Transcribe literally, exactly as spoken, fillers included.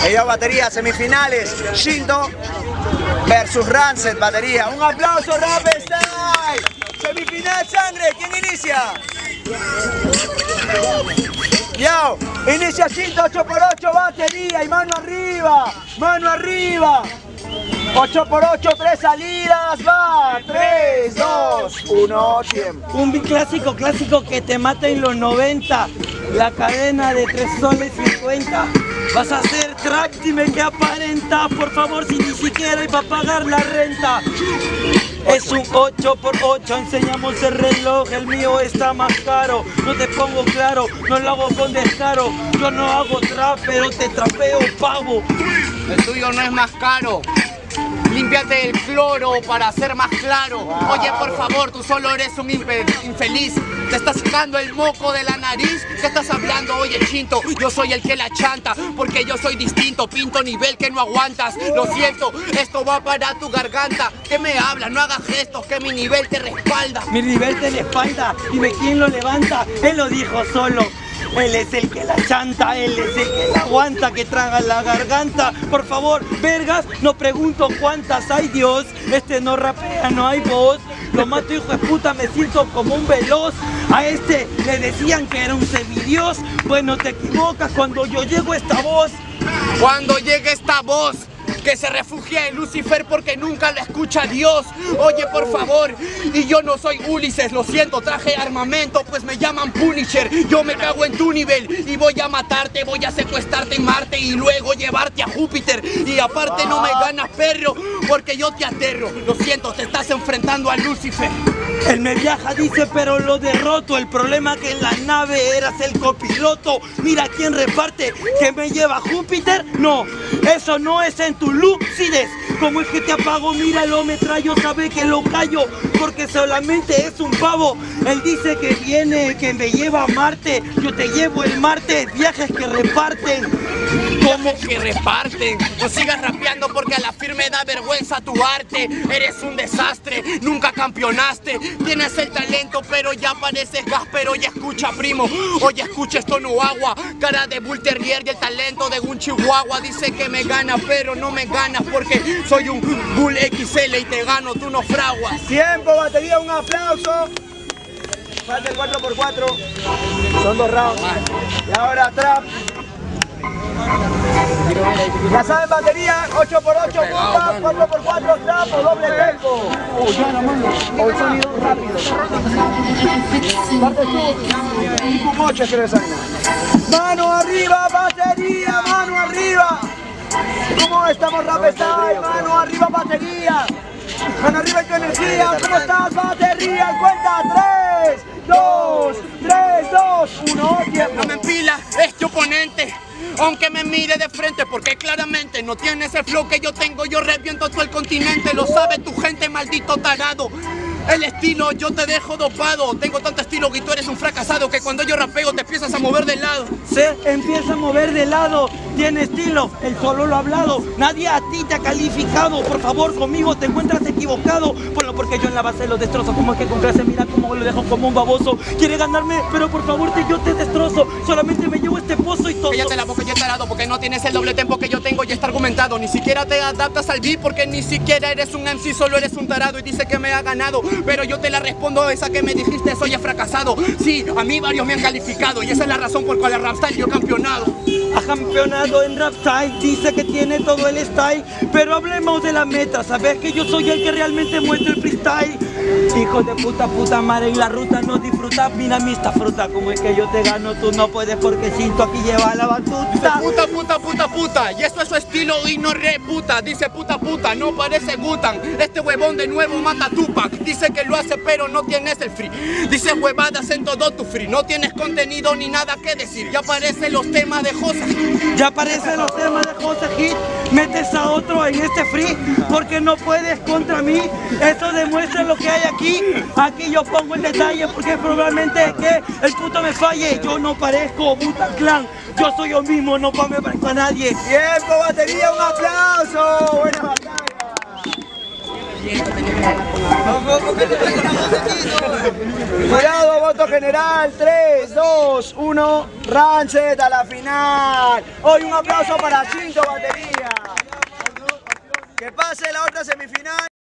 Ellos batería, semifinales, Shinto versus Rancid, batería. Un aplauso, Rapstyle. Semifinal, sangre, ¿quién inicia? Yo, inicia Shinto, ocho por ocho, batería y mano arriba, mano arriba. ocho por ocho, tres salidas, va, tres, dos, uno, tiempo. Un clásico, clásico que te mata en los noventa, la cadena de tres soles cincuenta. Vas a hacer trap, dime que aparenta, por favor, si ni siquiera hay para pagar la renta. Es un ocho por ocho, enseñamos el reloj, el mío está más caro. No te pongo claro, no lo hago con descaro. Yo no hago trap, pero te trapeo, pavo. El tuyo no es más caro. Límpiate el cloro para ser más claro. Oye, por favor, tú solo eres un infeliz. Te estás sacando el moco de la nariz. ¿Qué estás hablando? Oye, Chinto, yo soy el que la chanta, porque yo soy distinto, pinto nivel que no aguantas. Lo siento, esto va para tu garganta. ¿Qué me hablas? No hagas gestos, que mi nivel te respalda. Mi nivel te respalda, dime quién lo levanta. Él lo dijo solo. Él es el que la chanta, él es el que la aguanta, que traga la garganta. Por favor, vergas, no pregunto cuántas hay, Dios. Este no rapea, no hay voz. Lo mato, hijo de puta, me siento como un veloz. A este le decían que era un semidios. Bueno, te equivocas cuando yo llego a esta voz. Cuando llegue esta voz, que se refugia en Lucifer porque nunca la escucha Dios. Oye, por favor, y yo no soy Ulises, lo siento, traje armamento, pues me llaman Punisher. Yo me cago en tu nivel y voy a matarte, voy a secuestrarte en Marte y luego llevarte a Júpiter. Y aparte no me ganas, perro, porque yo te aterro. Lo siento, te estás enfrentando a Lucifer. Él me viaja, dice, pero lo derroto. El problema que en la nave eras el copiloto. Mira quién reparte, que me lleva a Júpiter. No, eso no es en tu Luxides. ¿Cómo es que te apago? Míralo, me traigo, sabe que lo callo, porque solamente es un pavo. Él dice que viene, que me lleva a Marte. Yo te llevo el martes, viajes que reparten. ¿Cómo que reparten? No sigas rapeando porque a la firme da vergüenza tu arte. Eres un desastre, nunca campeonaste. Tienes el talento pero ya pareces gas. Pero ya escucha, primo, oye, escucha, esto no agua. Cara de Bull Terrier y el talento de un chihuahua. Dice que me gana pero no me ganas porque soy un Bull X L y te gano, tú no fraguas. Tiempo, batería, un aplauso. Falta el cuatro por cuatro. Son dos rounds. Y ahora trap. Ya saben, batería, ocho por ocho, punta, cuatro por cuatro, trap o doble tempo. O el sonido rápido. Parte tú. Y con ocho se les añade. Mano arriba, batería, mano arriba. ¿Cómo estamos, Rapstyle? Mano arriba, batería. Mano arriba y tu energía. ¿Cómo estás, batería? Cuenta tres, dos, tres, dos, uno, tiempo. No me empila este oponente, aunque me mire de frente, porque claramente no tiene ese flow que yo tengo. Yo reviento todo el continente, lo sabe tu gente, maldito tarado. El estilo yo te dejo dopado. Tengo tanto estilo que tú eres un fracasado, que cuando yo rapeo te empiezas a mover de lado. Se empieza a mover de lado. Tiene estilo, él solo lo ha hablado. Nadie a ti te ha calificado. Por favor, conmigo te encuentras equivocado. Bueno, porque yo en la base lo destrozo. Como es que con clase, mira cómo lo dejo como un baboso. Quiere ganarme, pero por favor te, yo te destrozo. Solamente me llevo este pozo y todo. Cállate la boca, ya tarado, porque no tienes el doble tempo que yo tengo. Ya está argumentado. Ni siquiera te adaptas al beat, porque ni siquiera eres un M C, solo eres un tarado. Y dice que me ha ganado, pero yo te la respondo, esa que me dijiste, soy fracasado. Sí, a mí varios me han calificado y esa es la razón por cual el Rapstyle yo he campeonado. Ha campeonado en Rapstyle, dice que tiene todo el style, pero hablemos de la meta. Sabes que yo soy el que realmente muestra el freestyle. Hijo de puta, puta madre, en la ruta no disfrutas. Mira mi esta fruta, como es que yo te gano, tú no puedes porque Shinto aquí lleva la batuta. Dice puta, puta, puta, puta, y esto es su estilo y no reputa. Dice puta, puta, no parece Gutan. Este huevón de nuevo mata a Tupac. Dice que lo hace pero no tienes el free. Dice huevadas en todo tu free. No tienes contenido ni nada que decir. Ya aparecen los temas de José. Ya aparecen los temas de José Hit. Metes a otro en este free porque no puedes contra mí. Eso demuestra lo que hay aquí. Aquí yo pongo el detalle porque probablemente que el puto me falle. Yo no parezco Wu-Tang Clan. Yo soy yo mismo, no me parezco a nadie. Tiempo, batería, un aplauso. Buena batalla. Cuidado, voto general. tres, dos, uno. Rancet a la final. Hoy un aplauso para Chinto Batería. Que pase la otra semifinal.